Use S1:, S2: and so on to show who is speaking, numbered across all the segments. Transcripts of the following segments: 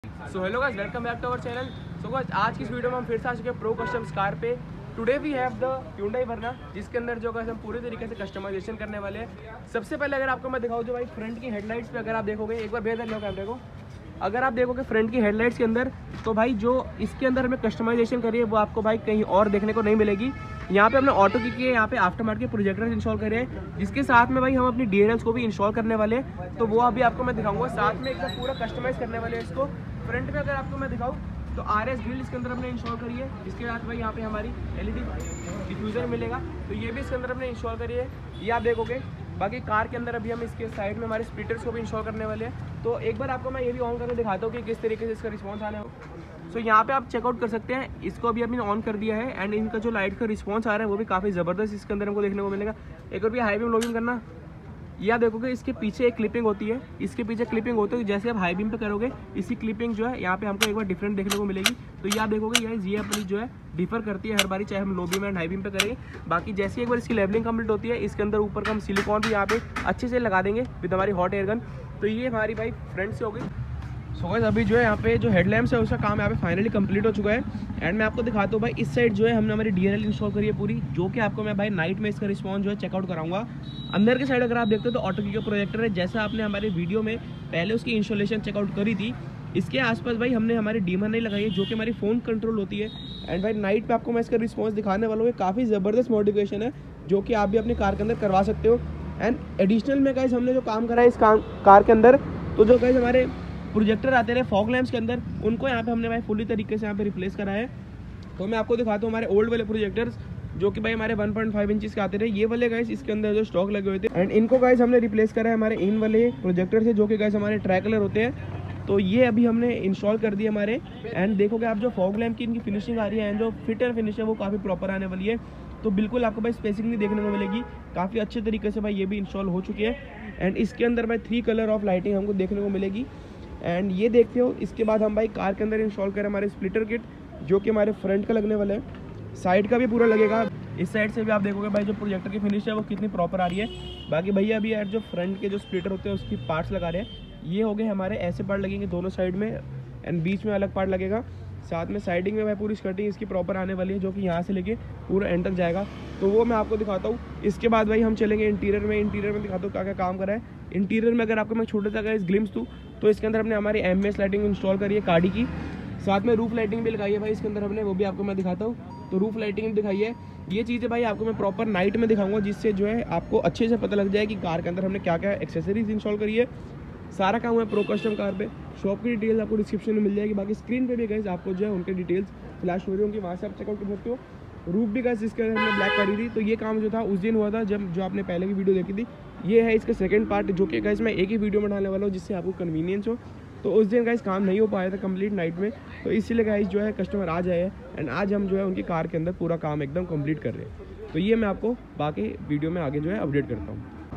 S1: So hello guys, welcome back to our channel. So guys, आज की इस video में हम फिर से आ चुके हैं प्रो कस्टम्स कार पे। Today we have the Hyundai Verna, जिसके अंदर जो गाइस हम पूरे तरीके से कस्टमाइजेशन करने वाले हैं। सबसे पहले अगर आपको मैं दिखाऊं जो भाई फ्रंट की हेडलाइट्स पे अगर आप देखोगे, एक बार भेज लो कैमरे को, अगर आप देखोगे फ्रंट की हेडलाइट्स के अंदर, तो भाई जो इसके अंदर हमें कस्टमाइजेशन करी है वो आपको भाई कहीं और देखने को नहीं मिलेगी। यहाँ पे हमने ऑटो की है, यहाँ पे आफ्टर मार्केट के प्रोजेक्टर इंस्टॉल करे हैं, जिसके साथ में भाई हम अपनी DRLs को भी इंस्टॉल करने वाले हैं। तो वो अभी आपको मैं दिखाऊंगा, साथ में एकदम पूरा कस्टमाइज करने वाले हैं इसको। फ्रंट में अगर आपको मैं दिखाऊँ तो RS ग्रिल इसके अंदर हमने इंस्टॉल करी है, जिसके साथ भाई यहाँ पे हमारी LED डिफ्यूज़र मिलेगा, तो ये भी इसके अंदर हमने इंस्टॉल करी है, ये आप देखोगे। बाकी कार के अंदर अभी हम इसके साइड में हमारे स्प्लिटर्स को भी इंस्टॉल करने वाले हैं। तो एक बार आपको मैं ये भी ऑन करके दिखाता हूँ कि किस तरीके से इसका रिस्पॉन्स आने हो। सो यहाँ पे आप चेकआउट कर सकते हैं, इसको अभी हमने ऑन कर दिया है एंड इनका जो लाइट का रिस्पॉन्स आ रहा है वो भी काफ़ी ज़बरदस्त इसके अंदर हमको देखने को मिलेगा। एक बार भी हाई बीम लो बीम करना, यह देखोगे इसके पीछे एक क्लिपिंग होती है, इसके पीछे क्लिपिंग होती है, जैसे आप हाई बीम पे करोगे इसी क्लिपिंग जो है यहाँ पे हमको एक बार डिफरेंट देखने को मिलेगी। तो यह देखोगे ये अपनी जो है डिफर करती है हर बारी, चाहे हम low beam and high beam पे करेंगे। बाकी जैसे एक बार इसकी लेवलिंग कंप्लीट होती है, इसके अंदर ऊपर का हम सिलिकॉन भी यहाँ पे अच्छे से लगा देंगे विद हमारी हॉट एयर गन। तो ये हमारी भाई फ्रंट से हो गई। सो गाइस, अभी जो है यहाँ पे जो हेडलैम्प्स है उसका काम यहाँ पे फाइनली कंप्लीट हो चुका है एंड मैं आपको दिखाता हूँ भाई इस साइड जो है हमने हमारी DRL इंस्टॉल करी है पूरी, जो कि आपको मैं भाई नाइट में इसका रिस्पॉन्स जो है चेकआउट कराऊंगा। अंदर के साइड अगर आप देखते हो तो ऑटो की का प्रोजेक्टर है, जैसा आपने हमारे वीडियो में पहले उसकी इंस्टॉलेशन चेकआउट करी थी। इसके आसपास भाई हमने हमारी डीमर नहीं लगाई है, जो कि हमारी फ़ोन कंट्रोल होती है। एंड भाई नाइट पे आपको मैं इसका रिस्पॉन्स दिखाने वाला हूँ, काफ़ी ज़बरदस्त मॉडिफिकेशन है जो कि आप भी अपनी कार के अंदर करवा सकते हो। एंड एडिशनल में गाइस हमने जो काम करा है इस कार के अंदर, तो जो गाइस हमारे प्रोजेक्टर आते रहे फॉग लैम्प्स के अंदर, उनको यहाँ पे हमने भाई फुली तरीके से यहाँ पे रिप्लेस करा है। तो मैं आपको दिखाता हूँ हमारे ओल्ड वाले प्रोजेक्टर्स जो कि भाई हमारे 1.5 इंचेस के आते रहे, ये वाले गाइस इसके अंदर जो स्टॉक लगे हुए थे एंड इनको गाइस हमने रिप्लेस करा है हमारे इन वाले प्रोजेक्टर से, जो कि गाइस हमारे ट्राई कलर होते हैं। तो ये अभी हमने इंस्टॉल कर दिए हमारे। एंड देखोगे आप जो फॉग लैम्प की इनकी फिनिशिंग आ रही है एंड जो फिट एंड फिनिश है वो काफ़ी प्रॉपर आने वाली है। तो बिल्कुल आपको भाई स्पेसिंग नहीं देखने को मिलेगी, काफ़ी अच्छे तरीके से भाई ये भी इंस्टॉल हो चुकी है। एंड इसके अंदर भाई 3 कलर ऑफ लाइटिंग हमको देखने को मिलेगी। एंड ये देखते हो, इसके बाद हम भाई कार के अंदर इंस्टॉल करें हमारे स्प्लिटर किट, जो कि हमारे फ्रंट का लगने वाला है, साइड का भी पूरा लगेगा। इस साइड से भी आप देखोगे भाई जो प्रोजेक्टर की फिनिश है वो कितनी प्रॉपर आ रही है। बाकी भैया अभी यार जो फ्रंट के जो स्प्लिटर होते हैं उसकी पार्ट्स लगा रहे हैं, ये हो गए हमारे ऐसे पार्ट लगेंगे दोनों साइड में एंड बीच में अलग पार्ट लगेगा। साथ में साइडिंग में भाई पूरी स्कर्टिंग इसकी प्रॉपर आने वाली है, जो कि यहाँ से लेके पूरा एंड तक जाएगा। तो वो मैं आपको दिखाता हूँ। इसके बाद भाई हम चलेंगे इंटीरियर में दिखाता हूँ क्या क्या काम करा है। इंटीरियर में अगर आपको मैं छोटा सा इस ग्लिम्स दूँ तो इसके अंदर हमने हमारी MS लाइटिंग इंस्टॉल करी है गाड़ी की, साथ में रूफ लाइटिंग भी लगाई है भाई इसके अंदर हमने, वो भी आपको मैं दिखाता हूँ। तो रूफ लाइटिंग दिखाई है, ये चीज़ें भाई आपको मैं प्रॉपर नाइट में दिखाऊंगा, जिससे जो है आपको अच्छे से पता लग जाए कि कार के अंदर हमने क्या क्या एक्सेसरीज इंस्टॉल करी है। सारा काम है प्रो कस्टम कार पे। शॉप की डिटेल्स आपको डिस्क्रिप्शन में मिल जाएगी, बाकी स्क्रीन पे भी गाइस आपको जो है उनके डिटेल्स फ्लैश हो रही होंगी, वहाँ से आप चेकआउट कर सकते हो। रूफ भी गाइस इसके अंदर हमने ब्लैक करी थी। तो ये काम जो था उस दिन हुआ था जब जो आपने पहले की वीडियो देखी थी, ये है इसका सेकंड पार्ट, जो कि गाइस मैं एक ही वीडियो में डालने वाला हूँ जिससे आपको कन्वीनियंस हो। तो उस दिन गाइस काम नहीं हो पाया था कंप्लीट नाइट में, तो इसीलिए गाइस जो है कस्टमर आ जाए एंड आज हम जो है उनकी कार के अंदर पूरा काम एकदम कंप्लीट कर रहे हैं। तो ये मैं आपको बाकी वीडियो में आगे जो है अपडेट करता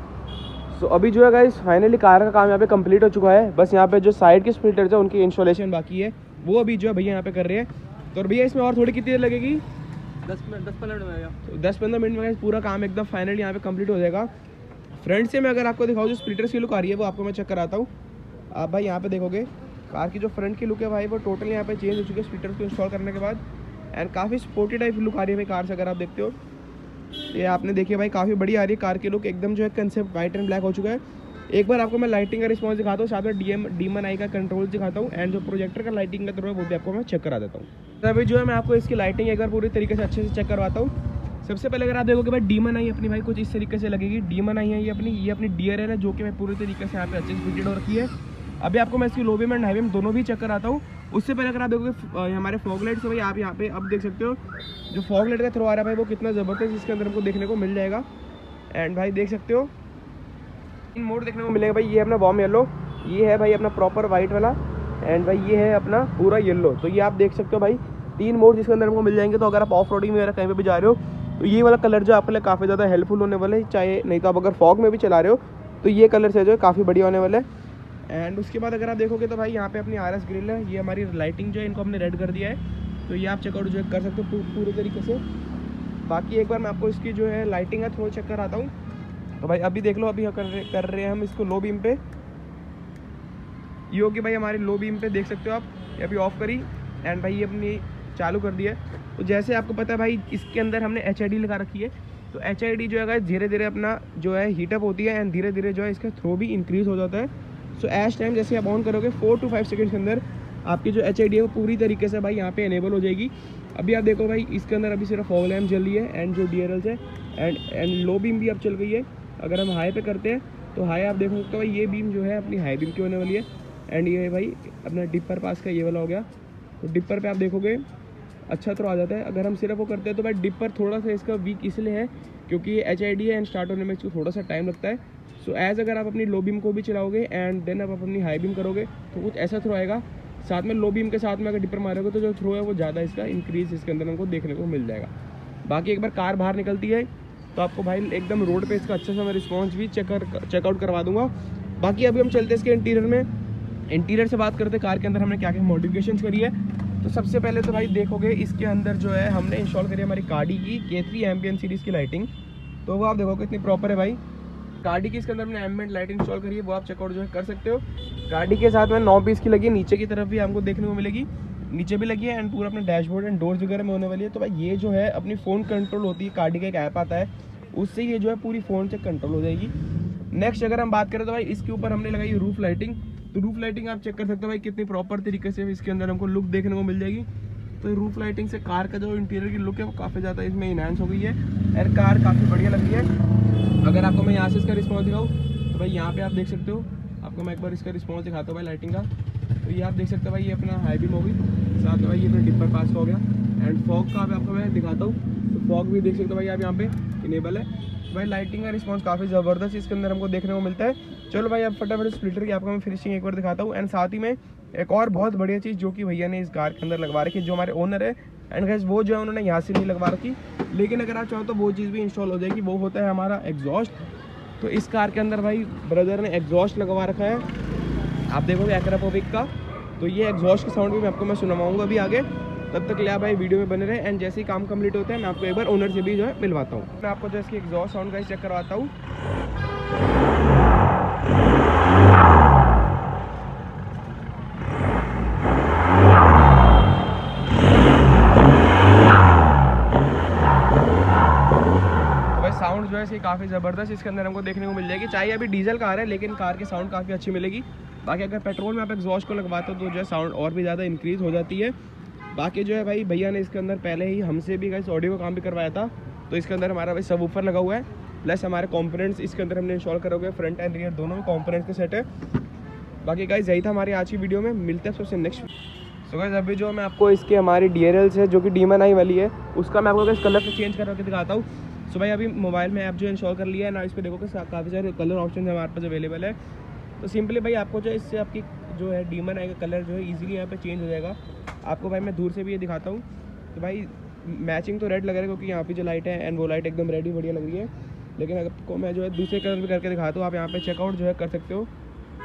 S1: हूँ। सो अभी जो है गाइस फाइनली कार का काम यहाँ पे कंप्लीट हो चुका है, बस यहाँ पे जो साइड के स्प्लिटर्स है उनकी इंस्टॉलेशन बाकी है, वो अभी जो है भैया यहाँ पे कर रहे हैं। तो भैया इसमें और थोड़ी कितनी देर लगेगी?
S2: 10-15 मिनट में।
S1: तो 10-15 मिनट में पूरा काम एकदम फाइनली यहाँ पे कंप्लीट हो जाएगा। फ्रंट से मैं अगर आपको दिखाऊँ जो स्प्लिटर्स की लुक आ रही है वो आपको मैं चेक कराता हूँ। आप भाई यहाँ पे देखोगे कार की जो फ्रंट की लुक है भाई वो टोटली यहाँ पे चेंज हो चुकी है स्प्लिटर्स को इंस्टॉल करने के बाद। एंड काफ़ी स्पोर्टी टाइप लुक आ रही है भाई कार से, अगर आप देखते हो ये आपने देखिए भाई काफ़ी बड़ी आ रही है कार की लुक, एकदम जो है कंसेप्ट वाइट एंड ब्लैक हो चुका है। एक बार आपको मैं लाइटिंग का रिस्पॉन्स दिखाता हूँ, साथ में डीमन आई का कंट्रोल दिखाता हूँ एंड जो प्रोजेक्टर का लाइटिंग का थ्रो है वो भी आपको मैं चेक करा देता हूँ। तो अभी जो है मैं आपको इसकी लाइटिंग एक बार पूरी तरीके से अच्छे से चेक करवाता हूँ। सबसे पहले अगर आप देखोगे भाई डीमन आई अपनी भाई कुछ इस तरीके से लगेगी। डीमन आई है ये अपनी DRL है, जो कि मैं पूरी तरीके से यहाँ पे अच्छे से फिटेड हो रखी है। अभी आपको मैं इसकी low beam and high beam दोनों भी चेक कराता हूँ। उससे पहले अगर आप देखोगे हमारे फॉग लाइट से भाई आप यहाँ पे अब देख सकते हो जो फॉग लाइट का थ्रो आ रहा है भाई वो कितना ज़बरदस्त इसके अंदर हमको देखने को मिल जाएगा। एंड भाई देख सकते हो इन मोड देखने को मिलेगा भाई, ये अपना वार्म येलो, ये है भाई अपना प्रॉपर वाइट वाला एंड भाई ये है अपना पूरा येलो। तो ये आप देख सकते हो भाई 3 मोड जिसके अंदर हमको मिल जाएंगे। तो अगर आप ऑफ रोडिंग वगैरह कहीं पे भी जा रहे हो तो ये वाला कलर जो आपके लिए काफ़ी ज़्यादा हेल्पफुल होने वाला है, चाहे नहीं तो आप अगर फॉग में भी चला रहे हो तो ये कलर से जो है काफ़ी बढ़िया होने वाला है। एंड उसके बाद अगर आप देखोगे तो भाई यहाँ पे अपनी RS ग्रिल है, ये हमारी लाइटिंग जो है इनको हमने रेड कर दिया है, तो ये आप चेकआउट जो है कर सकते हो पूरे तरीके से। बाकी एक बार मैं आपको इसकी जो है लाइटिंग का थ्रो चेक कराता हूँ। तो भाई अभी देख लो, अभी कर रहे हैं हम इसको लो बीम पे, ये होगी भाई हमारी लो बीम पे, देख सकते हो आप, ये अभी ऑफ करी एंड भाई ये अपनी चालू कर दिया है। तो जैसे आपको पता है भाई इसके अंदर हमने HID लगा रखी है, तो HID जो है धीरे धीरे अपना जो है हीटअप होती है एंड धीरे धीरे जो है इसका थ्रो भी इंक्रीज़ हो जाता है। सो एज टाइम जैसे आप ऑन करोगे 4 to 5 सेकंड के अंदर आपकी जो HID है वो पूरी तरीके से भाई यहाँ पे इनेबल हो जाएगी। अभी आप देखो भाई इसके अंदर अभी सिर्फ फॉग लैम्प जल रही है एंड जो DRLs है एंड लो बीम भी अब चल गई है। अगर हम हाई पे करते हैं तो हाई आप देख सकते हो भाई ये बीम जो है अपनी हाई बीम की होने वाली है एंड ये भाई अपना डिपर पास का ये वाला हो गया। तो डिपर पे आप देखोगे अच्छा थ्रो आ जाता है। अगर हम सिर्फ वो करते हैं तो भाई डिपर थोड़ा सा इसका वीक इसलिए है क्योंकि ये HID है एंड स्टार्ट होने में इसको थोड़ा सा टाइम लगता है। सो एज अगर आप अपनी लो बीम को भी चलाओगे एंड देन आप अपनी हाई बीम करोगे तो कुछ ऐसा थ्रो आएगा। साथ में लो बीम के साथ में अगर डिपर मारोगे तो जो थ्रो है वो ज़्यादा इसका इंक्रीज इसके अंदर हमको देखने को मिल जाएगा। बाकी एक बार कार बाहर निकलती है तो आपको भाई एकदम रोड पे इसका अच्छा सा मैं रिस्पॉन्स भी चेकआउट करवा दूंगा। बाकी अभी हम चलते हैं इसके इंटीरियर में। इंटीरियर से बात करते हैं कार के अंदर हमने क्या क्या मॉडिफिकेशंस करी है। तो सबसे पहले तो भाई देखोगे इसके अंदर जो है हमने इंस्टॉल करी है हमारी गाड़ी की K3 एम्बियंट सीरीज़ की लाइटिंग। तो वो आप देखो कितनी प्रॉपर है भाई। गाड़ी की इसके अंदर हमने एम्बियंट लाइटिंग इंस्टॉल करी है, वो आप चेकआउट जो है कर सकते हो। गाड़ी के साथ में 9 पीस की लगी है, नीचे की तरफ भी हमको देखने को मिलेगी, नीचे भी लगी है एंड पूरा अपना डैशबोर्ड एंड डोर्स वगैरह में होने वाली है। तो भाई ये जो है अपनी फ़ोन कंट्रोल होती है, गाड़ी का एक ऐप आता है उससे ये जो है पूरी फ़ोन से कंट्रोल हो जाएगी। नेक्स्ट अगर हम बात करें तो भाई इसके ऊपर हमने लगाई रूफ लाइटिंग। तो रूफ लाइटिंग आप चेक कर सकते हो भाई कितनी प्रॉपर तरीके से इसके अंदर हमको लुक देखने को मिल जाएगी। तो रूफ लाइटिंग से कार का जो इंटीरियर की लुक है वो काफ़ी ज़्यादा इसमें इनहांस हो गई है और कार काफ़ी बढ़िया लग रही है। अगर आपको मैं यहाँ से इसका रिस्पॉन्स दिखाऊँ तो भाई यहाँ पे आप देख सकते हो, आपको मैं एक बार इसका रिस्पॉन्स दिखाता हूँ भाई लाइटिंग का। तो ये आप देख सकते हो भाई ये अपना हाई बीम होगी, साथ में भाई ये अपना डिपर पास हो गया एंड फॉग का आपको मैं दिखाता हूँ। तो फॉग भी देख सकते हो भाई आप यहाँ पे इनेबल है। भाई लाइटिंग का रिस्पॉन्स काफ़ी ज़बरदस्त इसके अंदर हमको देखने को मिलता है। चलो भाई अब फटाफट स्प्लिटर की आपको मैं फिनिशिंग एक बार दिखाता हूँ एंड साथ ही में एक और बहुत बढ़िया चीज़ जो कि भैया ने इस कार के अंदर लगवा रखी है, जो हमारे ओनर है एंड गैस वो जो है उन्होंने यहाँ से नहीं लगवा रखी, लेकिन अगर आप चाहो तो वो चीज़ भी इंस्टॉल हो जाएगी। वो होता है हमारा एग्जॉस्ट। तो इस कार के अंदर भाई ब्रदर ने एग्जॉस्ट लगवा रखा है, आप देखोगे एक्रापोविक का। तो ये एग्जॉस्ट का साउंड भी आपको मैं सुनवाऊँगा अभी आगे। तब तक लिया भाई वीडियो में बने रहे एंड जैसे ही काम कंप्लीट होता है मैं आपको एक बार ओनर से भी जो है मिलवाता हूँ। मैं आपको जो इसकी एग्जॉस्ट साउंड का ही चेक करवाता हूँ। साउंड जो है इसकी काफ़ी ज़बरदस्त इसके अंदर हमको देखने को मिल जाएगी। चाहे अभी डीजल कार है लेकिन कार की साउंड काफ़ी अच्छी मिलेगी। बाकी अगर पेट्रोल में आप एग्जॉस्ट को लगवाते हो तो जो है साउंड और भी ज़्यादा इंक्रीज़ हो जाती है। बाकी जो है भाई भैया ने इसके अंदर पहले ही हमसे भी गाइस ऑडियो का काम भी करवाया था। तो इसके अंदर हमारा भाई सबवूफर लगा हुआ है, प्लस हमारे कंपोनेंट्स इसके अंदर हमने इंस्टॉल करा हुआ है, फ्रंट एंड रियर दोनों में कंपोनेंट्स के सेट है। बाकी गाइस यही था हमारी आज की वीडियो में, मिलते हैं सबसे नेक्स्ट। सो गाइस अभी जो मैं आपको इसके हमारी DRLs है जो कि D-MAN-I वाली है उसका मैं आपको इस कलर से चेंज करके दिखाता हूँ। सो भाई अभी मोबाइल में ऐप जो इंस्टॉल कर लिया है ना, इस पर देखोगे काफ़ी सारे कलर ऑप्शन हमारे पास अवेलेबल है। तो सिंपली भाई आपको जो इससे आपकी जो है D-MAN-I का कलर जो है ईजिली यहाँ पे चेंज हो जाएगा। आपको भाई मैं दूर से भी ये दिखाता हूँ। तो भाई मैचिंग तो रेड लग रहा है क्योंकि यहाँ पे जो लाइट है एंड वो लाइट एकदम रेड ही बढ़िया लग रही है, लेकिन अगर आपको मैं जो है दूसरे कलर भी करके दिखाता हूँ, आप यहाँ पे चेकआउट जो है कर सकते हो।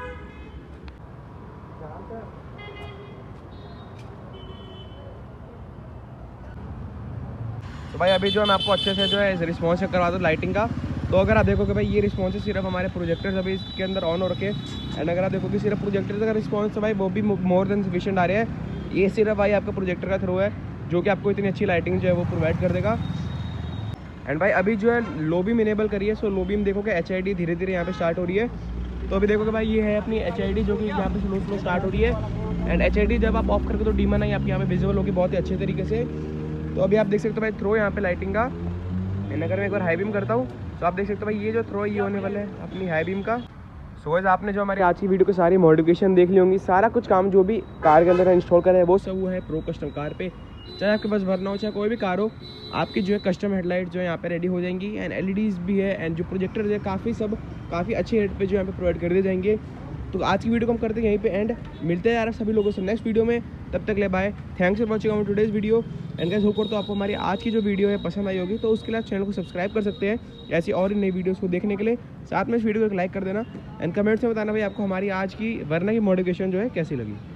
S1: तो भाई अभी जो है मैं आपको अच्छे से जो है रिस्पॉन्स चेक करवा दूँ लाइटिंग का। तो अगर आप देखोगे भाई ये रिस्पॉन्स है सिर्फ हमारे प्रोजेक्टर्स अभी इसके अंदर ऑन हो रखे एंड अगर आप देखोगे सिर्फ प्रोजेक्टर का रिस्पॉन्स है भाई वो भी मोर देन सफिशिएंट आ रहा है। ये सिर्फ भाई आपका प्रोजेक्टर का थ्रो है जो कि आपको इतनी अच्छी लाइटिंग जो है वो प्रोवाइड कर देगा। एंड भाई अभी जो है लो बीम इनेबल करिए। सो लो बीम देखोगे HID धीरे धीरे यहाँ पे स्टार्ट हो रही है। तो अभी देखोगे भाई ये है अपनी HID जो कि यहाँ पे स्लो स्टार्ट हो रही है एंड HID जब आप ऑफ करके तो D-MAN-I आपके यहाँ पे विजिबल होगी बहुत ही अच्छे तरीके से। तो अभी आप देख सकते हो भाई थ्रो यहाँ पे लाइटिंग का एंड अगर मैं एक बार हाई बीम करता हूँ तो आप देख सकते हो भाई ये जो थ्रो ये होने वाला है अपनी हाई बीम का। सो गाइस आपने जो हमारी आज की वीडियो की सारी मॉडिफिकेशन देख ली होंगी, सारा कुछ काम जो भी कार के अंदर इंस्टॉल करा है वो सब वो है प्रो कस्टम कार पे। चाहे आपके पास वरना हो चाहे कोई भी कार हो, आपकी जो है कस्टम हेडलाइट जो है यहाँ पे रेडी हो जाएंगी एंड LEDs भी है एंड जो प्रोजेक्टर है काफ़ी अच्छे रेट पे जो यहाँ पे प्रोवाइड कर दिए जाएंगे। तो आज की वीडियो को हम करते हैं यहीं पे एंड, मिलते हैं यार सभी लोगों से नेक्स्ट वीडियो में। तब तक ले bye, thanks for watching our today's video and guys hope तो आपको हमारी आज की जो वीडियो है पसंद आई होगी। तो उसके लिए आप चैनल को सब्सक्राइब कर सकते हैं ऐसी और नई वीडियोस को देखने के लिए। साथ में इस वीडियो को एक लाइक कर देना एंड कमेंट्स में बताना भाई आपको हमारी आज की वरना की मॉडिफिकेशन जो है कैसी लगी।